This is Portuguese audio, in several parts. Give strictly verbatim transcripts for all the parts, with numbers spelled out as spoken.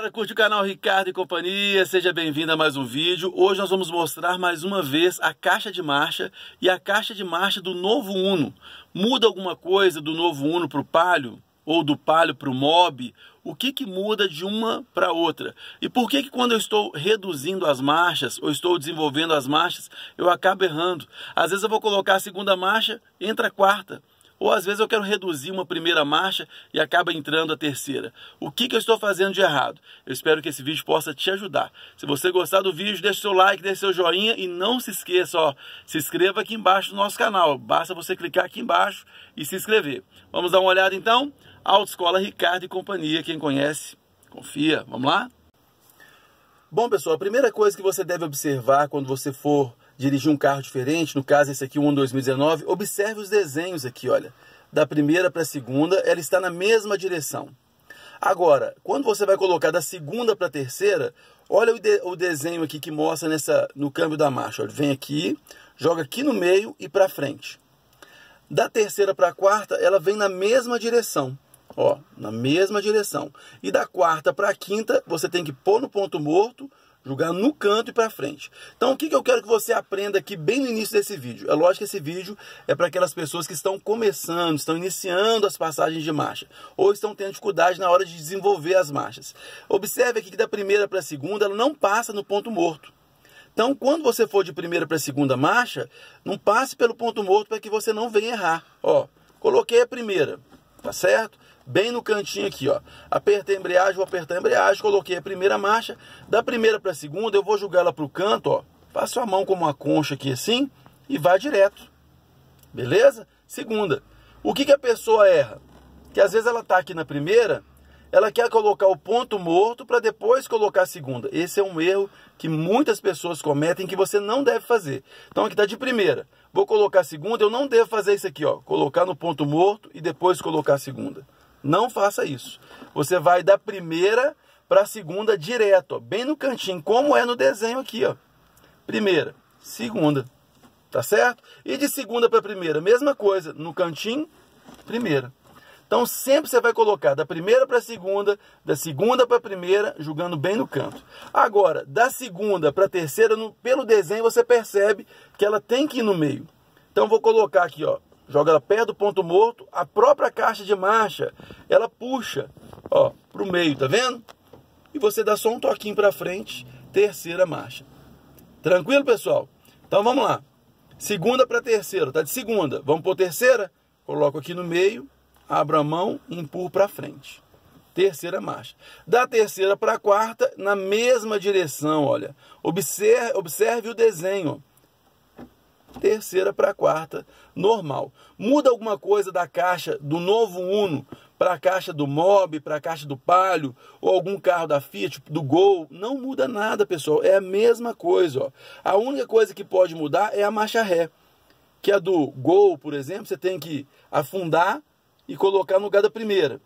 galera, curte o canal Ricardo e Companhia, seja bem-vindo a mais um vídeo. Hoje nós vamos mostrar mais uma vez a caixa de marcha e a caixa de marcha do novo Uno. Muda alguma coisa do novo Uno para o Palio ou do Palio para o Mobi? O que que muda de uma para outra? E por que que quando eu estou reduzindo as marchas ou estou desenvolvendo as marchas, eu acabo errando? Às vezes eu vou colocar a segunda marcha, entra a quarta. Ou às vezes eu quero reduzir uma primeira marcha e acaba entrando a terceira. O que que eu estou fazendo de errado? Eu espero que esse vídeo possa te ajudar. Se você gostar do vídeo, deixe seu like, deixe seu joinha e não se esqueça, ó, se inscreva aqui embaixo no nosso canal. Basta você clicar aqui embaixo e se inscrever. Vamos dar uma olhada então? Autoescola Ricardo e Companhia, quem conhece, confia. Vamos lá? Bom, pessoal, a primeira coisa que você deve observar quando você for dirigir um carro diferente, no caso esse aqui, o Uno dois mil e dezenove, observe os desenhos aqui, olha. Da primeira para a segunda, ela está na mesma direção. Agora, quando você vai colocar da segunda para a terceira, olha o, de, o desenho aqui que mostra nessa, no câmbio da marcha. Olha, vem aqui, joga aqui no meio e para frente. Da terceira para a quarta, ela vem na mesma direção. Ó, na mesma direção. E da quarta para a quinta, você tem que pôr no ponto morto, jogar no canto e para frente. Então, o que que eu quero que você aprenda aqui bem no início desse vídeo? É lógico que esse vídeo é para aquelas pessoas que estão começando, estão iniciando as passagens de marcha, ou estão tendo dificuldade na hora de desenvolver as marchas. Observe aqui que da primeira para a segunda, ela não passa no ponto morto. Então, quando você for de primeira para a segunda marcha, não passe pelo ponto morto para que você não venha errar. Ó, coloquei a primeira, tá certo? Bem no cantinho aqui, ó. Apertei a embreagem, vou apertar a embreagem, coloquei a primeira marcha. Da primeira para a segunda, eu vou jogar ela para o canto, ó. Passo a mão como uma concha aqui assim e vai direto. Beleza? Segunda. O que que a pessoa erra? Que às vezes ela tá aqui na primeira, ela quer colocar o ponto morto para depois colocar a segunda. Esse é um erro que muitas pessoas cometem que você não deve fazer. Então aqui tá de primeira. Vou colocar a segunda, eu não devo fazer isso aqui, ó. Colocar no ponto morto e depois colocar a segunda. Não faça isso. Você vai da primeira para a segunda direto, ó, bem no cantinho, como é no desenho aqui, ó. Primeira, segunda, tá certo? E de segunda para primeira, mesma coisa, no cantinho, primeira. Então sempre você vai colocar da primeira para a segunda, da segunda para a primeira, jogando bem no canto. Agora, da segunda para a terceira, no, pelo desenho você percebe que ela tem que ir no meio. Então vou colocar aqui, ó. Joga ela perto do ponto morto, a própria caixa de marcha, ela puxa, ó, para o meio, tá vendo? E você dá só um toquinho para frente, terceira marcha. Tranquilo, pessoal? Então vamos lá. Segunda para terceira, tá de segunda. Vamos por terceira? Coloco aqui no meio, abro a mão e empurro para frente. Terceira marcha. Da terceira para a quarta, na mesma direção, olha. Observe, observe o desenho, ó. Terceira para a quarta, normal. Muda alguma coisa da caixa do novo Uno para a caixa do Mobi, para a caixa do Palio, ou algum carro da Fiat, do Gol? Não muda nada, pessoal. É a mesma coisa, ó. A única coisa que pode mudar é a marcha ré. Que a do Gol, por exemplo, você tem que afundar e colocar no lugar da primeira.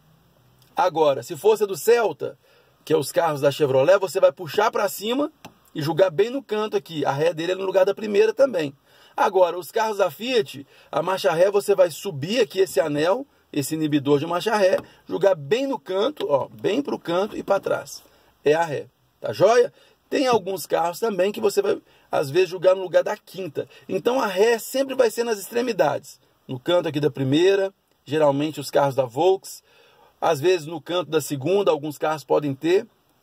Agora, se fosse a do Celta, que é os carros da Chevrolet, você vai puxar para cima e jogar bem no canto aqui. A ré dele é no lugar da primeira também. Agora, os carros da Fiat, a marcha ré, você vai subir aqui esse anel, esse inibidor de marcha ré, jogar bem no canto, ó, bem para o canto e para trás. É a ré, tá joia? Tem alguns carros também que você vai, às vezes, jogar no lugar da quinta. Então, a ré sempre vai ser nas extremidades. No canto aqui da primeira, geralmente os carros da Volks. Às vezes, no canto da segunda, alguns carros podem ter.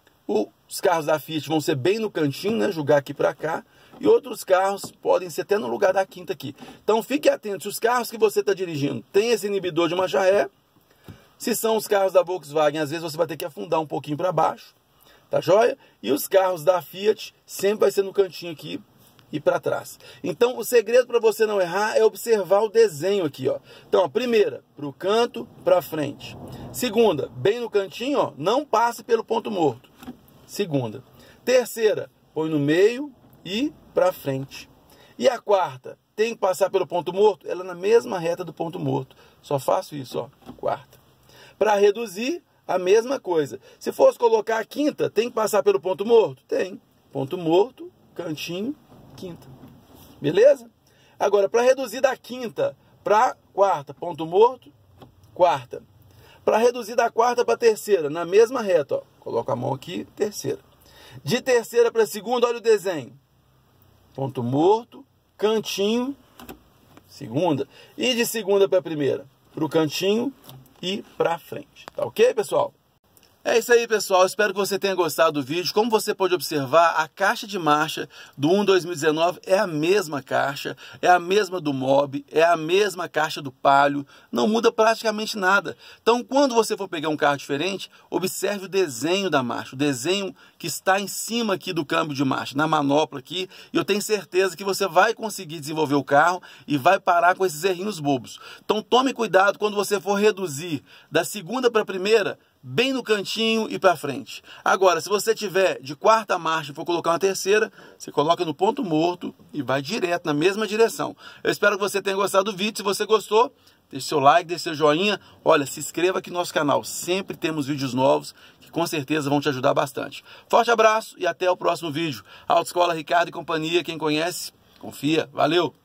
Os carros da Fiat vão ser bem no cantinho, né? Jogar aqui para cá. E outros carros podem ser até no lugar da quinta aqui. Então fique atento. Se os carros que você está dirigindo tem esse inibidor de marcha ré, se são os carros da Volkswagen, às vezes você vai ter que afundar um pouquinho para baixo. Tá joia? E os carros da Fiat sempre vai ser no cantinho aqui e para trás. Então o segredo para você não errar é observar o desenho aqui, ó. Então, a primeira, para o canto, para frente. Segunda, bem no cantinho, ó. Não passe pelo ponto morto. Segunda. Terceira, põe no meio e para frente. E a quarta, tem que passar pelo ponto morto? Ela é na mesma reta do ponto morto. Só faço isso, ó. Quarta. Para reduzir, a mesma coisa. Se fosse colocar a quinta, tem que passar pelo ponto morto? Tem. Ponto morto, cantinho, quinta. Beleza? Agora, para reduzir da quinta para quarta, ponto morto, quarta. Para reduzir da quarta para terceira, na mesma reta, ó. coloco a mão aqui, terceira. De terceira para segunda, olha o desenho. Ponto morto, cantinho, segunda. E de segunda para primeira, para o cantinho e para frente. Tá ok, pessoal? É isso aí, pessoal. Espero que você tenha gostado do vídeo. Como você pode observar, a caixa de marcha do Uno dois mil e dezenove é a mesma caixa, é a mesma do Mobi, é a mesma caixa do Palio, não muda praticamente nada. Então, quando você for pegar um carro diferente, observe o desenho da marcha, o desenho que está em cima aqui do câmbio de marcha, na manopla aqui, e eu tenho certeza que você vai conseguir desenvolver o carro e vai parar com esses errinhos bobos. Então, tome cuidado quando você for reduzir da segunda para a primeira, bem no cantinho e para frente. Agora, se você tiver de quarta marcha e for colocar uma terceira, você coloca no ponto morto e vai direto na mesma direção. Eu espero que você tenha gostado do vídeo. Se você gostou, deixe seu like, deixe seu joinha. Olha, se inscreva aqui no nosso canal. Sempre temos vídeos novos que com certeza vão te ajudar bastante. Forte abraço e até o próximo vídeo. Autoescola Ricardo e companhia. Quem conhece, confia. Valeu!